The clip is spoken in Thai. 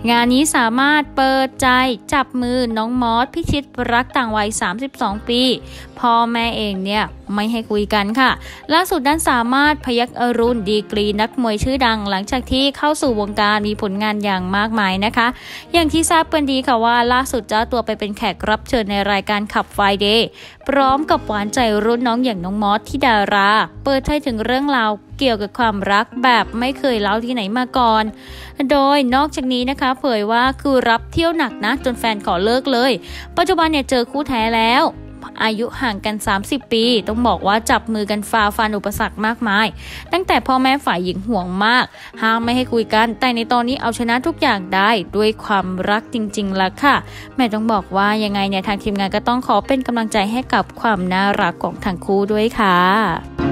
งานนี้สามารถเปิดใจจับมือน้องมอสพิชิตรักต่างวัย32 ปีพ่อแม่เองเนี่ยไม่ให้คุยกันค่ะล่าสุดด้านสามารถพยัคฆ์อรุณดีกรีนักมวยชื่อดังหลังจากที่เข้าสู่วงการมีผลงานอย่างมากมายนะคะอย่างที่ทราบกันดีค่ะว่าล่าสุดเจ้าตัวไปเป็นแขกรับเชิญในรายการขับไฟเดย์พร้อมกับหวานใจรุ่นน้องอย่างน้องมอสที่ดาราเปิดใจถึงเรื่องราวเกี่ยวกับความรักแบบไม่เคยเล่าที่ไหนมาก่อนโดยนอกจากนี้นะคะเผยว่าคือรับเที่ยวหนักนะจนแฟนขอเลิกเลยปัจจุบันเนี่ยเจอคู่แท้แล้วอายุห่างกัน30 ปีต้องบอกว่าจับมือกันฝ่าฟันอุปสรรคมากมายตั้งแต่พ่อแม่ฝ่ายหญิงห่วงมากห้ามไม่ให้คุยกันแต่ในตอนนี้เอาชนะทุกอย่างได้ด้วยความรักจริงๆล่ะค่ะแม่ต้องบอกว่ายังไงเนี่ยทางทีมงานก็ต้องขอเป็นกำลังใจให้กับความน่ารักของทั้งคู่ด้วยค่ะ